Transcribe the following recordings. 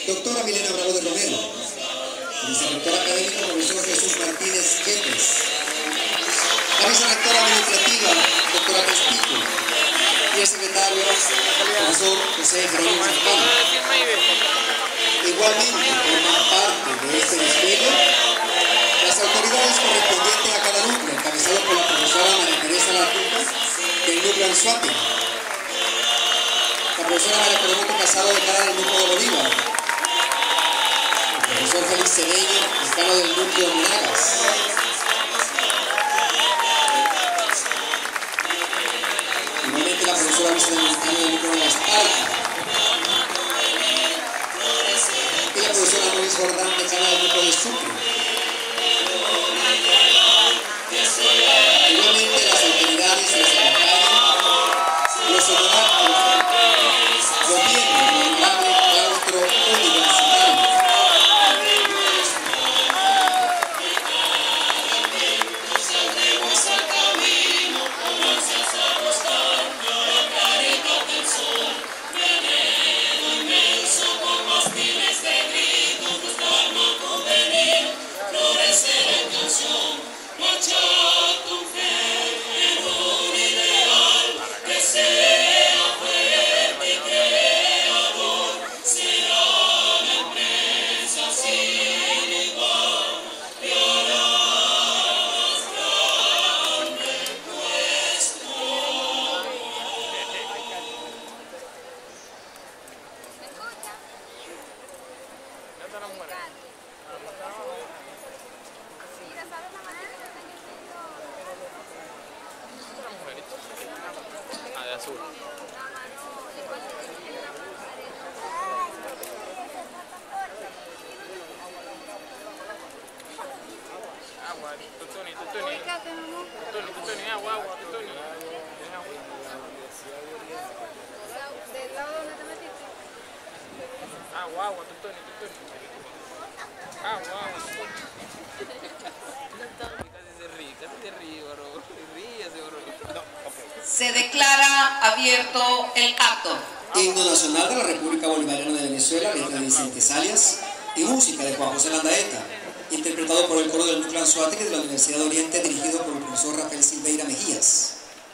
Doctora Milena Bravo de Romero. Vicerrector académico, profesor Jesús Martínez Yepes. La vicerrectora administrativa, doctora Pespico. Y el secretario, profesor José Jerónimo Zampano. Igualmente, forman parte de este desfile las autoridades correspondientes a cada núcleo, encabezado por la profesora María Teresa Latuca, del núcleo Anzoátegui, la profesora María Coromoto Casado, decana del núcleo de Bolívar, el profesor Félix Cedeño, decano del núcleo Monagas, igualmente la profesora Luisa del núcleo de La Esparta, y la profesora Luis Jordán, decana del núcleo de Sucre. Igualmente las autoridades les acompañan los honorarios, los miembros del grave claustro universitario. Se declara abierto el acto. Himno nacional de la República Bolivariana de Venezuela, letra de Vicente Salias, y música de Juan José Landaeta, interpretado por el coro del núcleo Anzoátegui de la Universidad de Oriente, dirigido por el profesor Rafael Silveira Mejías.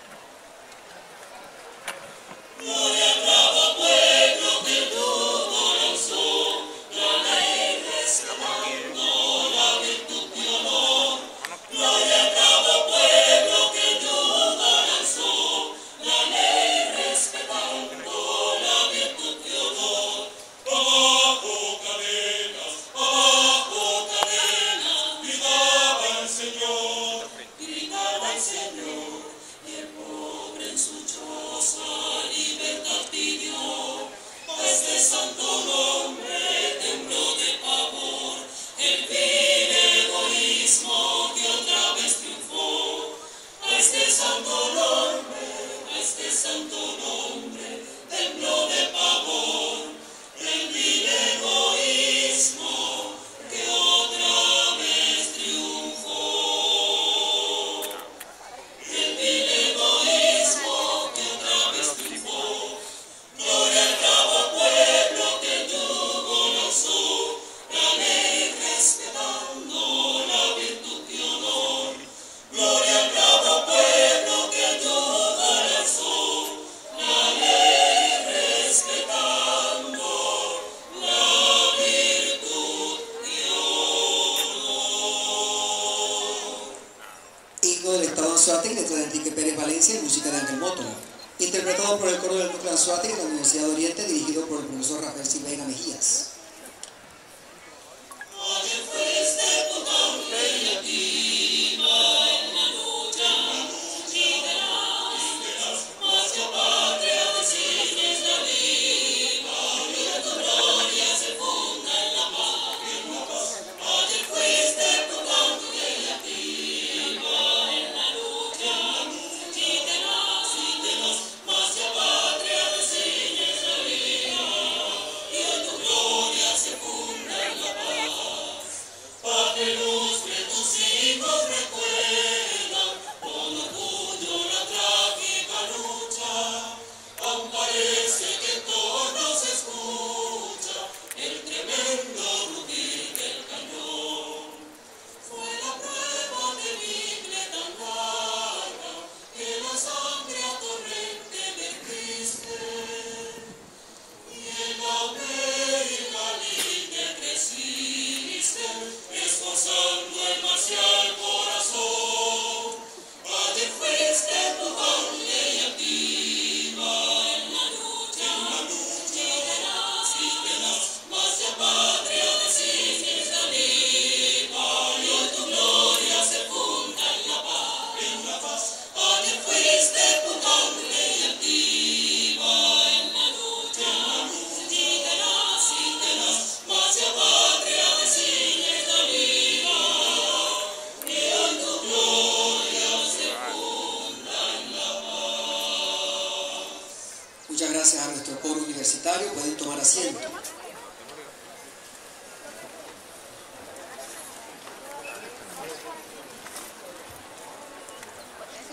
Letra de Enrique Pérez Valencia y música de Ángel Mótola, interpretado por el coro del núcleo Anzoátegui de la Universidad de Oriente, dirigido por el profesor Rafael Silveira Mejías.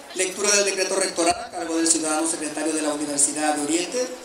Lectura del decreto rectoral a cargo del ciudadano secretario de la Universidad de Oriente.